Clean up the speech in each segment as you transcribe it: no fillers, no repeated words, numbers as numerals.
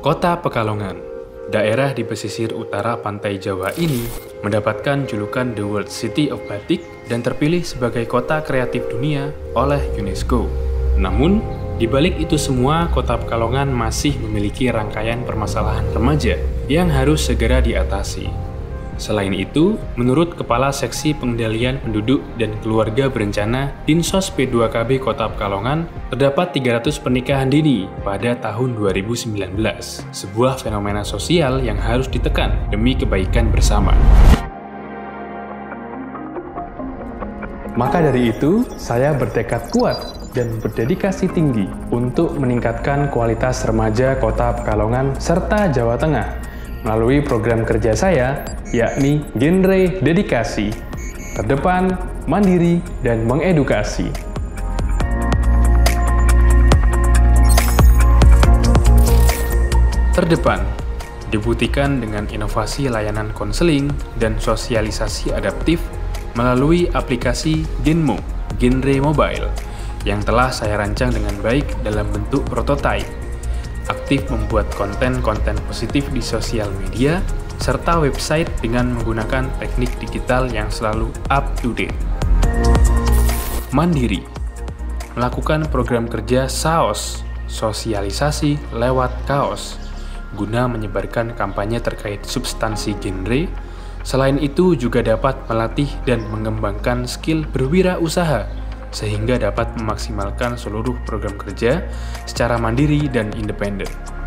Kota Pekalongan, daerah di pesisir utara pantai Jawa ini mendapatkan julukan The World City of Batik dan terpilih sebagai kota kreatif dunia oleh UNESCO. Namun, di balik itu semua, Kota Pekalongan masih memiliki rangkaian permasalahan remaja yang harus segera diatasi. Selain itu, menurut Kepala Seksi Pengendalian Penduduk dan Keluarga Berencana Dinsos P2KB Kota Pekalongan, terdapat 300 pernikahan dini pada tahun 2019, sebuah fenomena sosial yang harus ditekan demi kebaikan bersama. Maka dari itu, saya bertekad kuat dan berdedikasi tinggi untuk meningkatkan kualitas remaja Kota Pekalongan serta Jawa Tengah melalui program kerja saya, yakni genre dedikasi, terdepan, mandiri, dan mengedukasi. Terdepan dibuktikan dengan inovasi layanan konseling dan sosialisasi adaptif melalui aplikasi Genmo, genre mobile, yang telah saya rancang dengan baik dalam bentuk prototipe. Aktif membuat konten-konten positif di sosial media, serta website dengan menggunakan teknik digital yang selalu up-to-date. Mandiri melakukan program kerja SAOS, sosialisasi lewat kaos, guna menyebarkan kampanye terkait substansi genre. Selain itu juga dapat melatih dan mengembangkan skill berwirausaha, sehingga dapat memaksimalkan seluruh program kerja secara mandiri dan independen.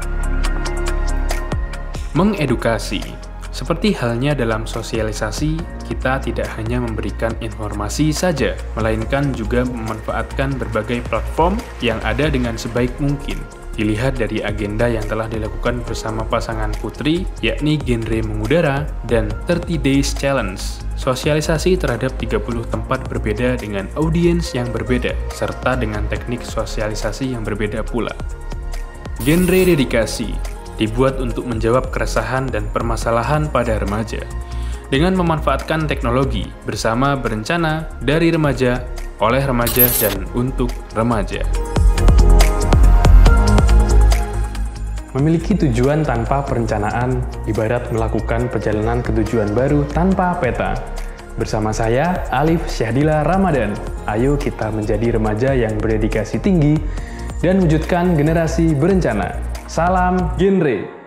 Mengedukasi, seperti halnya dalam sosialisasi, kita tidak hanya memberikan informasi saja, melainkan juga memanfaatkan berbagai platform yang ada dengan sebaik mungkin. Dilihat dari agenda yang telah dilakukan bersama pasangan putri, yakni genre mengudara dan 30 Days Challenge. Sosialisasi terhadap 30 tempat berbeda dengan audiens yang berbeda, serta dengan teknik sosialisasi yang berbeda pula. Genre dedikasi dibuat untuk menjawab keresahan dan permasalahan pada remaja, dengan memanfaatkan teknologi bersama berencana dari remaja, oleh remaja, dan untuk remaja. Memiliki tujuan tanpa perencanaan, ibarat melakukan perjalanan ke tujuan baru tanpa peta. Bersama saya, Alif Syahdila Ramadan. Ayo kita menjadi remaja yang berdedikasi tinggi dan wujudkan generasi berencana. Salam genre!